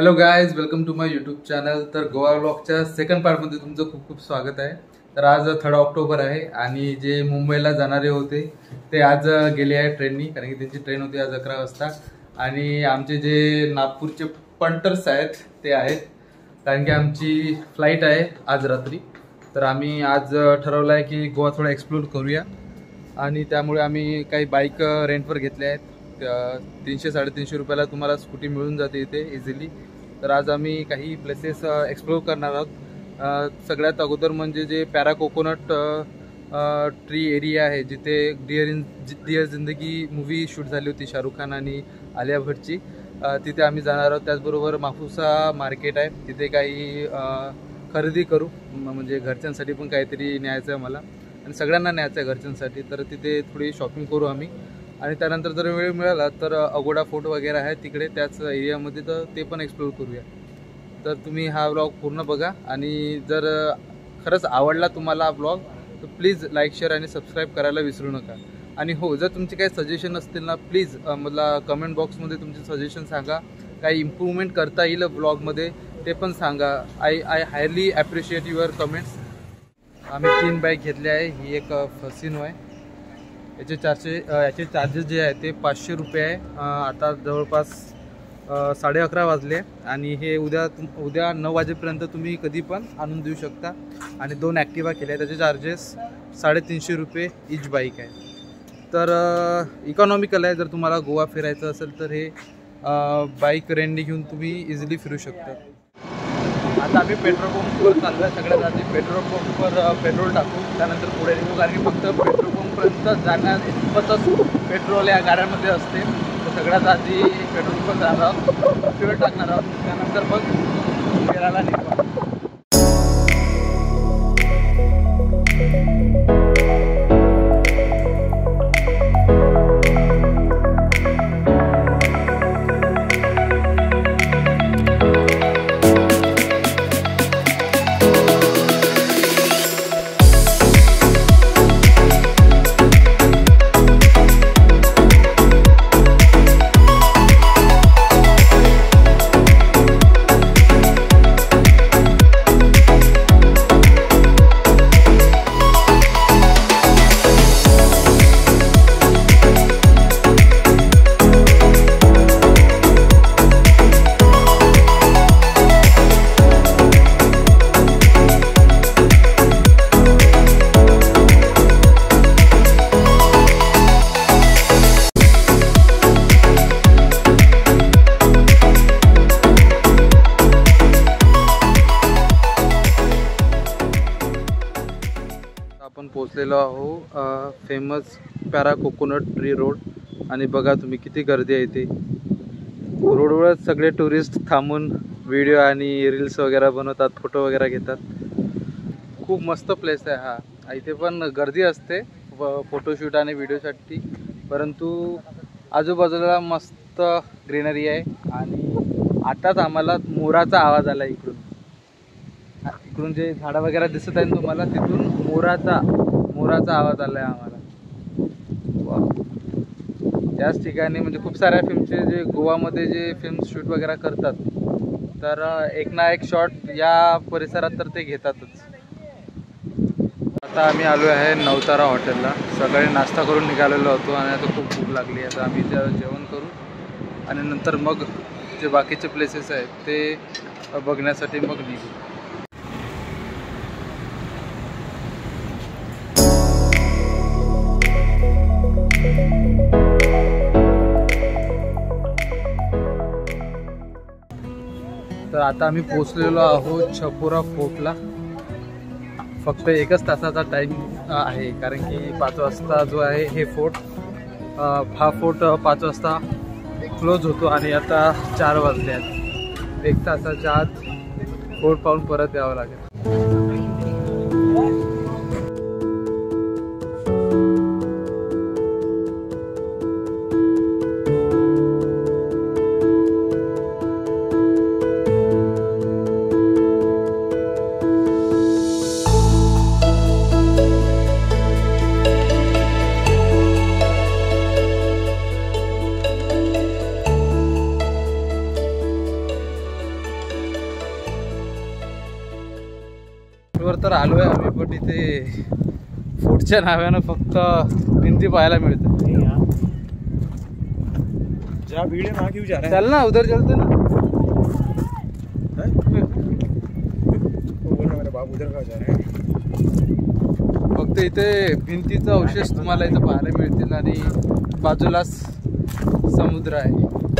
Hello guys, welcome to my YouTube channel. तर Goa व्लॉगच्या second पार्टमध्ये तुमचं खूप खूप स्वागत आहे। तर आज 3 ऑक्टोबर आहे आणि जे मुंबईला जाणारे होते ते आज गेले आहे ट्रेननी, कारण की त्यांची ट्रेन होती आज 11 वाजता। आणि आमचे जे नागपूरचे पंटर्स आहेत ते आहेत, कारण की आमची फ्लाईट आहे आज रात्री। तर आम्ही आज ठरवलं आहे की गोवा थोडा एक्सप्लोर करूया आणि त्यामुळे आम्ही काही बाईक रेंटवर घेतल्या आहेत। 300-350 रुपयाला तुम्हाला स्कूटी मिळून जाते इथे इझिली। तर आज आम्ही काही प्लेसेस एक्सप्लोर करणार आहोत। सगळ्यात अगोदर म्हणजे जे पॅरा कोकोनट ट्री एरिया आहे, जिथे डिअर जिंदगी मूवी शूट झाली होती शाहरुख खान आणि आलिया भट्टची, तिथे आम्ही जाणार आहोत। त्याचबरोबर मापुसा मार्केट आहे, तिथे काही खरेदी करू, म्हणजे घरच्यांसाठी पण काहीतरी न्यायचं आहे मला आणि सगळ्यांना न्यायचं आहे घरच्यांसाठी। तर तिथे थोडी शॉपिंग करू आम्ही आणि त्यानंतर जर वेळ मिळाला तर अगोडा फोर्ट वगैरे आहे तिकडे त्याच एरियामध्ये, तर ते पण एक्सप्लोर करूया। तर तुम्ही हा व्लॉग पूर्ण बघा आणि जर खरंच आवडला तुम्हाला हा व्लॉग तर प्लीज लाईक, शेअर आणि सबस्क्राईब करायला विसरू नका। आणि हो, जर तुमचे काही सजेशन असतील ना, प्लीज मला कमेंट बॉक्समध्ये तुमचे सजेशन सांगा, काही इम्प्रूव्हमेंट करता येईल व्लॉगमध्ये ते पण सांगा। I highly appreciate your comments. आम्ही 3 बाईक घेतल्या आहे, ही एक फसिनो आहे, याचे चार्जेस जे आहे ते 500 रुपये आहे। आता जवळपास 11:30 वाजले आणि हे उद्या 9 वाजेपर्यंत तुम्ही कधी पण आणून देऊ शकता। आणि 2 ॲक्टिवा केल्या, त्याचे चार्जेस 350 रुपये इच बाईक आहे। तर इकॉनॉमिकल आहे। जर तुम्हाला गोवा फिरायचं असेल तर हे बाईक रेंटने घेऊन तुम्ही इझिली फिरू शकता। आता आम्ही पेट्रोल पंपवर चाललो आहे। सगळ्यात आधी पेट्रोल पंपवर पेट्रोल टाकू, त्यानंतर पुढे निघू, कारण की फक्त पेट्रोल पंपपर्यंत जाण्यात इतपतच पेट्रोल या गाड्यांमध्ये असते। तर सगळ्यात आधी पेट्रोल पंपवर जाणार आहोत, फ्युएल टाकणार आहोत, त्यानंतर मग फिरायला निघू। आपण पोचलेलो आहो famous Parra coconut tree road. आणि बघा तुम्ही किती गर्दी आहे इथे। रोडवरच सगळे टुरिस्ट थांबून व्हिडिओ आणि रील्स वगैरे बनवतात, फोटो वगैरे घेतात। खूप मस्त प्लेस आहे हा। इथे पण गर्दी असते फोटोशूट आणि व्हिडिओसाठी, परंतु आजूबाजूला मस्त ग्रीनरी आहे। आणि आताच आम्हाला मोराचा आवाज आला इकडून जे झाडं वगैरे दिसत आहेत तुम्हाला, तिथून मोराचा आवाज आला आहे आम्हाला। त्याच ठिकाणी म्हणजे खूप साऱ्या फिल्मचे जे गोवामध्ये जे फिल्म शूट वगैरे करतात, तर एक ना एक शॉट या परिसरात तर ते घेतातच। आता आम्ही आलो आहे नवतारा हॉटेलला। सकाळी नाश्ता करून निघालेलो होतो आणि आता खूप भूक लागली। आता आम्ही जेवण करू आणि नंतर मग जे बाकीचे प्लेसेस आहेत ते बघण्यासाठी मग निघू। तर आता आम्ही पोचलेलो आहोत छपोरा फोर्टला। फक्त 1च तासाचा टाईम आहे, कारण की 5 वाजता जो आहे हे फोर्ट हा फोर्ट 5 वाजता क्लोज होतो आणि आता 4 वाजले आहेत। 1 तासाच्या आत फोर्ट पाहून परत यावं लागेल। फोर्टवर तर आलो आहे आम्ही, पण इथे फोर्टच्या नावानं फक्त भिंती पाहायला मिळतं. चल ना उधर चलते ना. फक्त इथे भिंतीचा अवशेष तुम्हाला इथं पाहायला मिळतील आणि बाजूलाच समुद्र आहे.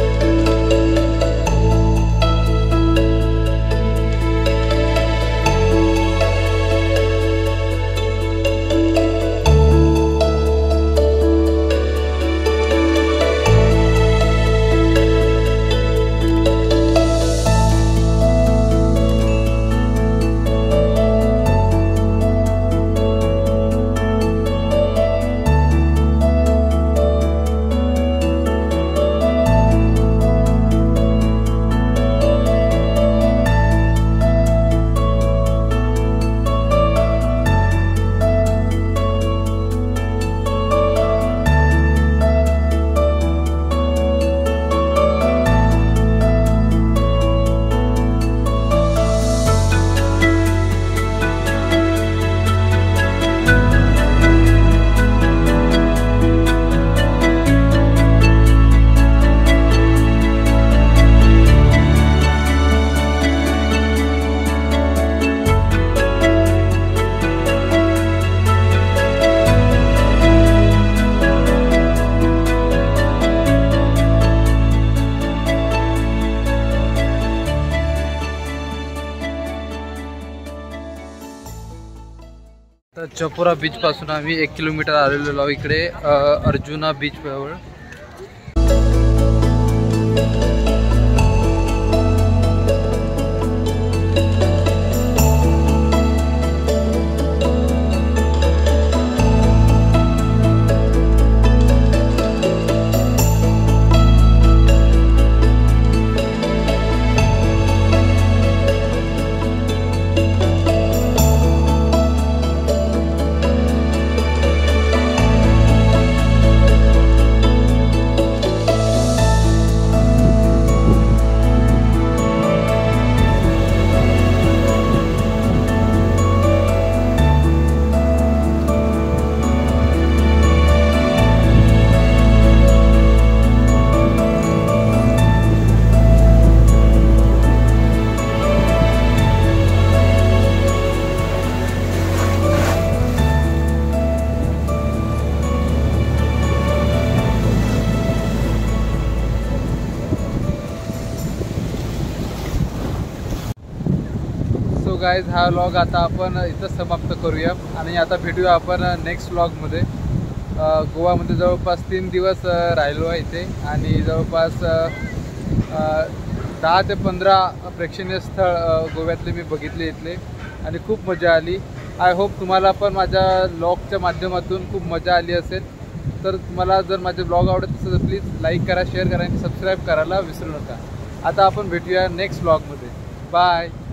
तर चपोरा बीच पासून आम्ही 1 किलोमीटर आलेलो आहोत इकडे अर्जुना बीच जवळ. गाइज हा व्लॉग आता आपण इथं समाप्त करूया आणि आता भेटूया आपण नेक्स्ट व्लॉगमध्ये. गोवामध्ये जवळपास 3 दिवस राहिलो आहे इथे आणि जवळपास 10 ते 15 प्रेक्षणीय स्थळ गोव्यातले मी बघितले इथले आणि खूप मजा आली. आय होप तुम्हाला पण माझ्या व्लॉगच्या माध्यमातून खूप मजा आली असेल. तर तुम्हाला जर माझे व्लॉग आवडत असेल तर प्लीज लाईक करा, शेअर करा आणि सबस्क्राईब करायला विसरू नका. आता आपण भेटूया नेक्स्ट व्लॉगमध्ये. बाय.